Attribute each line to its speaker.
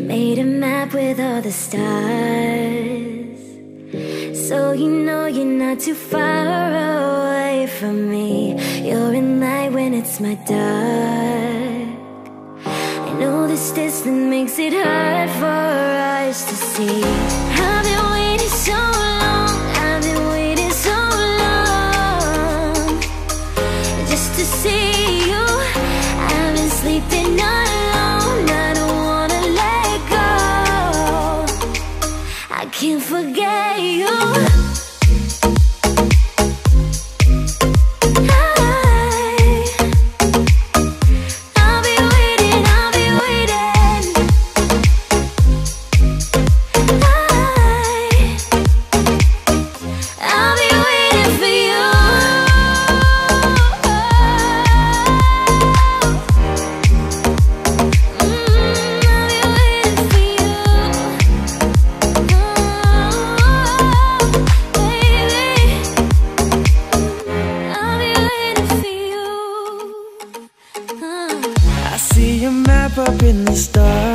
Speaker 1: Made a map with all the stars, so you know you're not too far away from me. You're in light when it's my dark. I know this distance makes it hard for us to see. I've been waiting so long, I've been waiting so long, just to see you. I've been sleeping alone, I don't wanna let go. I can't forget you.
Speaker 2: Up in the stars,